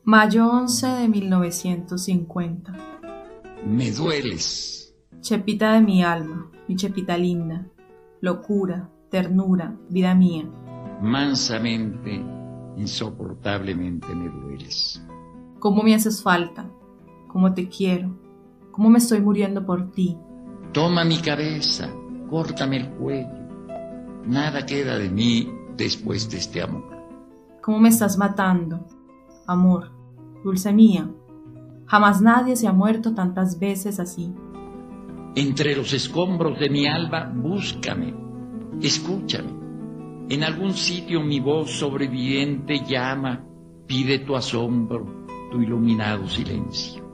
Mayo 11 de 1950. Me dueles. Chepita de mi alma, mi Chepita linda, locura, ternura, vida mía. Mansamente, insoportablemente me dueles. Cómo me haces falta, cómo te quiero, cómo me estoy muriendo por ti. Toma mi cabeza, córtame el cuello. Nada queda de mí después de este amor. Cómo me estás matando, amor, dulce mía. Jamás nadie se ha muerto tantas veces así. Entre los escombros de mi alba, búscame, escúchame. En algún sitio mi voz sobreviviente llama, pide tu asombro, tu iluminado silencio.